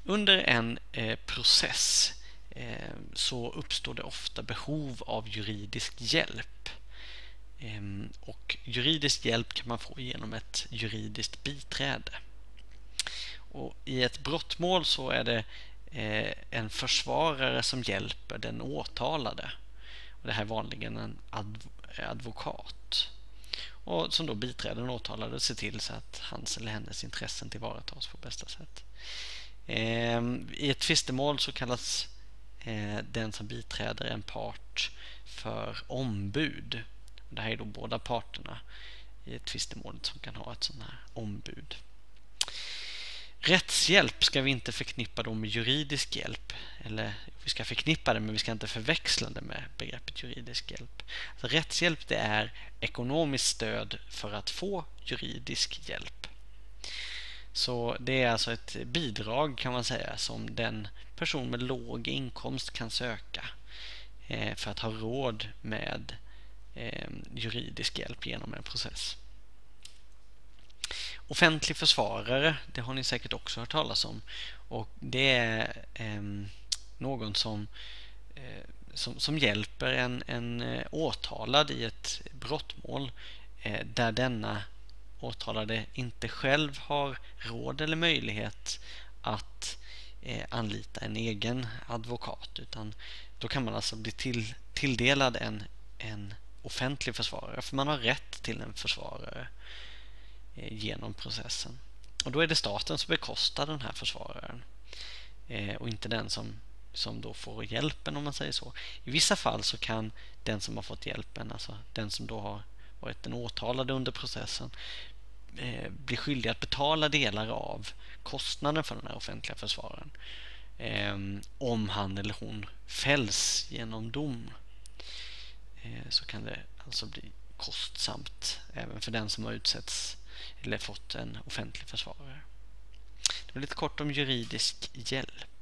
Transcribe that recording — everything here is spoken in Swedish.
Under en process så uppstår det ofta behov av juridisk hjälp. Och juridisk hjälp kan man få genom ett juridiskt biträde. Och i ett brottmål så är det en försvarare som hjälper den åtalade. Och det här är vanligen en advokat. Och som då biträder den åtalade och ser till så att hans eller hennes intressen tillvaratas på bästa sätt. I ett tvistemål så kallas den som biträder en part för ombud. Det här är då båda parterna i ett tvistemål som kan ha ett sånt här ombud. Rättshjälp ska vi inte förknippa då med juridisk hjälp. Eller vi ska förknippa det, men vi ska inte förväxla det med begreppet juridisk hjälp. Alltså, rättshjälp, det är ekonomiskt stöd för att få juridisk hjälp. Så det är alltså ett bidrag, kan man säga, som den person med låg inkomst kan söka för att ha råd med juridisk hjälp genom en process. Offentlig försvarare, det har ni säkert också hört talas om, och det är någon som hjälper en åtalad i ett brottmål där denna åtalade inte själv har råd eller möjlighet att anlita en egen advokat, utan då kan man alltså bli tilldelad en offentlig försvarare, för man har rätt till en försvarare genom processen. Och då är det staten som bekostar den här försvararen och inte den som då får hjälpen, om man säger så. I vissa fall så kan den som har fått hjälpen, alltså den som då har varit den åtalade under processen, bli skyldig att betala delar av kostnaden för den här offentliga försvararen om han eller hon fälls genom dom. Så kan det alltså bli kostsamt även för den som har utsetts eller fått en offentlig försvarare. Det var lite kort om juridisk hjälp.